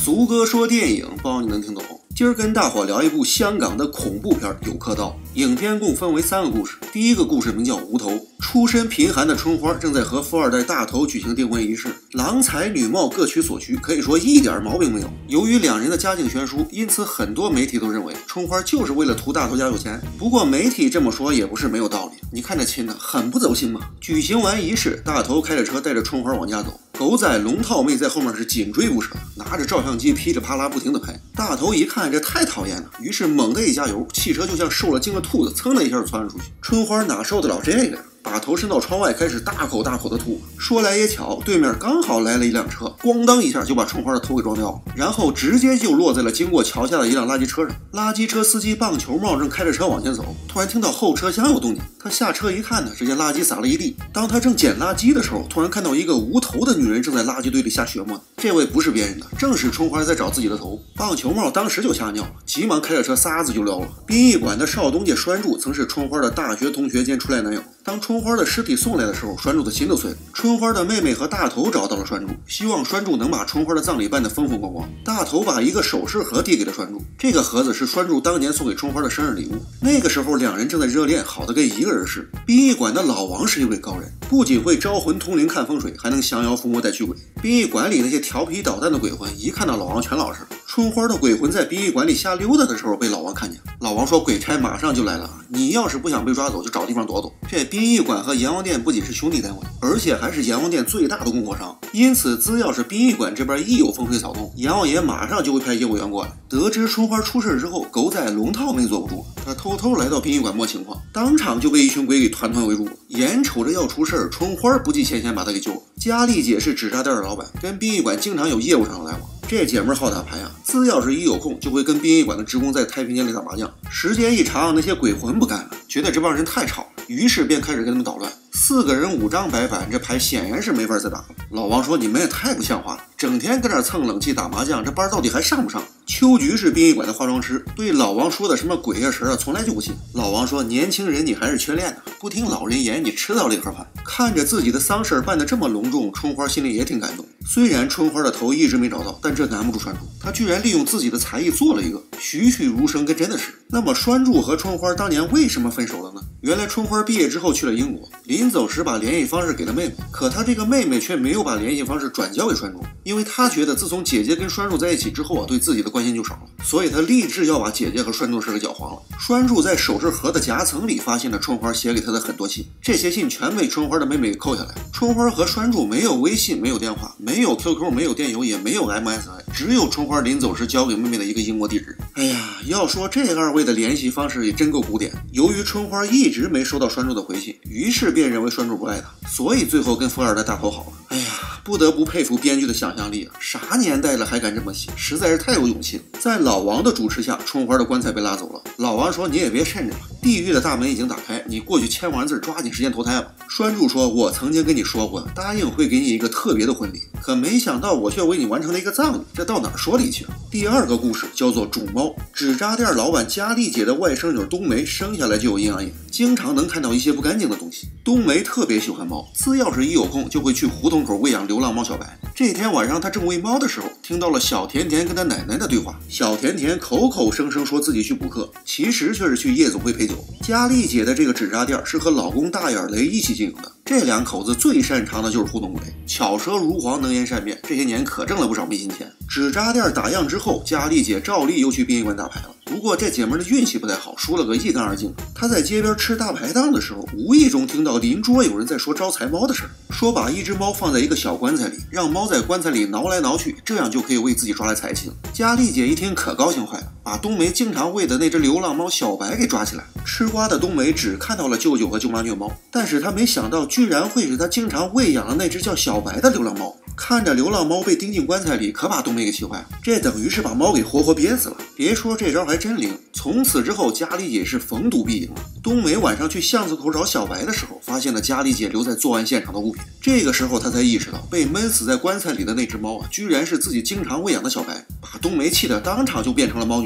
俗哥说电影，包你能听懂。今儿跟大伙聊一部香港的恐怖片《有客道》。影片共分为3个故事。第一个故事名叫无头。出身贫寒的春花正在和富二代大头举行订婚仪式，郎才女貌各取所需，可以说一点毛病没有。由于两人的家境悬殊，因此很多媒体都认为春花就是为了图大头家有钱。不过媒体这么说也不是没有道理，你看这亲的很不走心嘛。举行完仪式，大头开着车带着春花往家走，狗仔龙套妹在后面是紧追不舍，拿着照相机噼里啪啦不停的拍。大头一看这太讨厌了，于是猛地一加油，汽车就像受了惊的兔子，噌的一下就窜了出去。春花哪受得了这个，把头伸到窗外，开始大口大口的吐。说来也巧，对面刚好来了一辆车，咣当一下就把春花的头给撞掉了，然后直接就落在了经过桥下的一辆垃圾车上。垃圾车司机棒球帽正开着车往前走，突然听到后车厢有动静，他下车一看呢，只见垃圾撒了一地。当他正捡垃圾的时候，突然看到一个无头的女人正在垃圾堆里下血沫。这位不是别人的，正是春花在找自己的头。棒球帽当时就吓尿了，急忙开着车撒子就撩了。殡仪馆的邵东家栓柱曾是春花的大学同学兼初恋男友。当春花的尸体送来的时候，栓柱的心都碎了。春花的妹妹和大头找到了栓柱，希望栓柱能把春花的葬礼办得风风光光。大头把一个首饰盒递给了栓柱，这个盒子是栓柱当年送给春花的生日礼物。那个时候两人正在热恋，好的跟一个人似的。殡仪馆的老王是一位高人，不仅会招魂通灵看风水，还能降妖伏魔带驱鬼。殡仪馆里那些调皮捣蛋的鬼魂一看到老王全老实。春花的鬼魂在殡仪馆里瞎溜达的时候被老王看见，老王说鬼差马上就来了，你要是不想被抓走就找地方躲躲。这殡仪馆和阎王殿不仅是兄弟单位，而且还是阎王殿最大的供货商，因此只要是殡仪馆这边一有风吹草动，阎王爷马上就会派业务员过来。得知春花出事之后，狗仔龙套没坐不住，他偷偷来到殡仪馆摸情况，当场就被一群鬼给团团围住了。眼瞅着要出事，春花不计前嫌把他给救了。佳丽姐是纸扎店的老板，跟殡仪馆经常有业务上的来往。这姐们好打牌啊，只要是一有空就会跟殡仪馆的职工在太平间里打麻将。时间一长，那些鬼魂不干了，觉得这帮人太吵，于是便开始跟他们捣乱。4个人5张白板，这牌显然是没法再打了。老王说：“你们也太不像话了，整天跟这蹭冷气打麻将，这班到底还上不上？”秋菊是殡仪馆的化妆师，对老王说的什么鬼呀神啊，从来就不信。老王说：“年轻人你还是缺练的，不听老人言，你迟早领盒饭。”看着自己的丧事办得这么隆重，春花心里也挺感动。虽然春花的头一直没找到，但这难不住栓柱，他居然利用自己的才艺做了一个，栩栩如生，跟真的是。那么栓柱和春花当年为什么分手了呢？原来春花毕业之后去了英国，临走时把联系方式给了妹妹，可她这个妹妹却没有把联系方式转交给栓柱，因为她觉得自从姐姐跟栓柱在一起之后啊，对自己的关心就少了，所以她立志要把姐姐和栓柱的事给搅黄了。栓柱在首饰盒的夹层里发现了春花写给他的很多信，这些信全被春花的妹妹给扣下来。春花和栓柱没有微信，没有电话，没有 QQ， 没有电邮，也没有 MSN， 只有春花临走时交给妹妹的一个英国地址。哎呀，要说这2位的联系方式也真够古典。由于春花一直没收到栓柱的回信，于是便认为栓柱不爱她，所以最后跟富二代大头好了。哎呀，不得不佩服编剧的想象力啊！啥年代了还敢这么写，实在是太有勇气了。在老王的主持下，春花的棺材被拉走了。老王说：“你也别趁着了，地狱的大门已经打开，你过去签完字，抓紧时间投胎吧。”栓柱说：“我曾经跟你说过，答应会给你一个特别的婚礼，可没想到我却为你完成了一个葬礼，这到哪儿说理去啊？”第2个故事叫做煮猫。纸扎店老板佳丽姐的外甥女冬梅生下来就有阴阳眼，经常能看到一些不干净的东西。冬梅特别喜欢猫，只要是一有空就会去胡同口喂养流浪猫小白。这天晚上，他正喂猫的时候，听到了小甜甜跟他奶奶的对话。小甜甜口口声声说自己去补课，其实却是去夜总会陪酒。佳丽姐的这个纸扎店是和老公大眼雷一起经营的，这2口子最擅长的就是糊弄鬼，巧舌如簧，能言善辩，这些年可挣了不少迷信钱。纸扎店打烊之后，佳丽姐照例又去殡仪馆打牌了。不过这姐们的运气不太好，输了个一干二净。她在街边吃大排档的时候，无意中听到邻桌有人在说招财猫的事儿，说把一只猫放在一个小棺材里，让猫在棺材里挠来挠去，这样就可以为自己抓来财气了。佳丽姐一听可高兴坏了，把冬梅经常喂的那只流浪猫小白给抓起来。吃瓜的冬梅只看到了舅舅和舅妈虐猫，但是她没想到居然会是她经常喂养的那只叫小白的流浪猫。看着流浪猫被钉进棺材里，可把冬梅给气坏了，这等于是把猫给活活憋死了。别说这招还真灵，从此之后佳丽姐是逢赌必赢了。冬梅晚上去巷子口找小白的时候，发现了佳丽姐留在作案现场的物品，这个时候她才意识到被闷死在棺材里的那只猫啊，居然是自己经常喂养的小白，把冬梅气得当场就变成了猫女郎。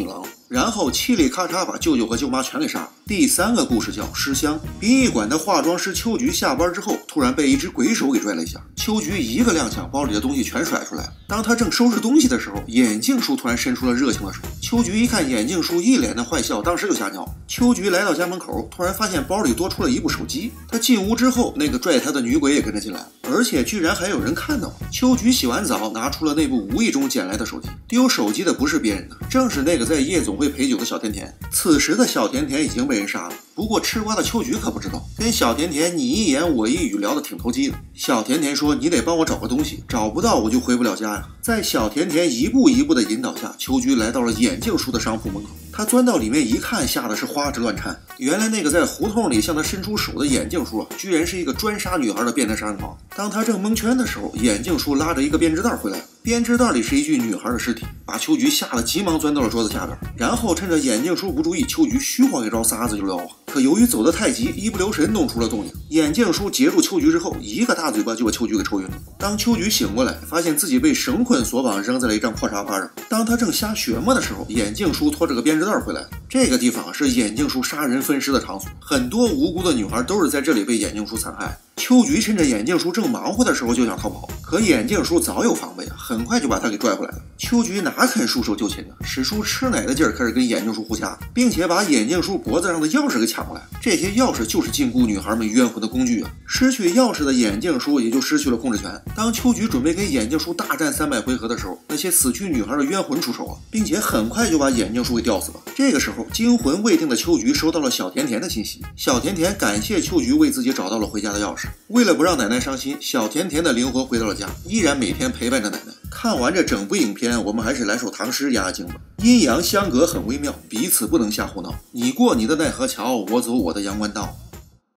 然后嘁里咔嚓把舅舅和舅妈全给杀了。第3个故事叫尸香。殡仪馆的化妆师秋菊下班之后，突然被一只鬼手给拽了一下，秋菊一个踉跄，包里的东西全甩出来了。当他正收拾东西的时候，眼镜叔突然伸出了热情的手。秋菊一看眼镜叔一脸的坏笑，当时就吓尿。秋菊来到家门口，突然发现包里多出了一部手机。他进屋之后，那个拽他的女鬼也跟着进来了，而且居然还有人看到。秋菊洗完澡，拿出了那部无意中捡来的手机。丢手机的不是别人的，正是那个在夜总会陪酒的小甜甜。此时的小甜甜已经被人杀了，不过吃瓜的秋菊可不知道，跟小甜甜你一言我一语聊得挺投机的。小甜甜说：“你得帮我找个东西，找不到我就回不了家呀。”在小甜甜一步一步的引导下，秋菊来到了眼镜叔的商铺门口。他钻到里面一看，吓得是花枝乱颤。原来那个在胡同里向他伸出手的眼镜叔居然是一个专杀女孩的变态杀人狂。当他正蒙圈的时候，眼镜叔拉着一个编织袋回来了，编织袋里是一具女孩的尸体，把秋菊吓得急忙钻到了桌子下边，然后趁着眼镜叔不注意，秋菊虚晃一招，撒子就撩啊。可由于走得太急，一不留神弄出了动静。眼镜叔截住秋菊之后，一个大嘴巴就把秋菊给抽晕了。当秋菊醒过来，发现自己被绳捆锁绑，扔在了一张破沙发上。当他正瞎学摸的时候，眼镜叔拖着个编织袋回来了。这个地方是眼镜叔杀人分尸的场所，很多无辜的女孩都是在这里被眼镜叔残害。秋菊趁着眼镜叔正忙活的时候就想逃跑，可眼镜叔早有防备啊，很快就把他给拽回来了。秋菊哪肯束手就擒呢，使出吃奶的劲儿开始跟眼镜叔互掐，并且把眼镜叔脖子上的钥匙给抢过来。这些钥匙就是禁锢女孩们冤魂的工具啊！失去钥匙的眼镜叔也就失去了控制权。当秋菊准备跟眼镜叔大战300回合的时候，那些死去女孩的冤魂出手了，并且很快就把眼镜叔给吊死了。这个时候，惊魂未定的秋菊收到了小甜甜的信息，小甜甜感谢秋菊为自己找到了回家的钥匙。为了不让奶奶伤心，小甜甜的灵魂回到了家，依然每天陪伴着奶奶。看完这整部影片，我们还是来首唐诗压压惊吧。阴阳相隔很微妙，彼此不能瞎胡闹。你过你的奈何桥，我走我的阳关道。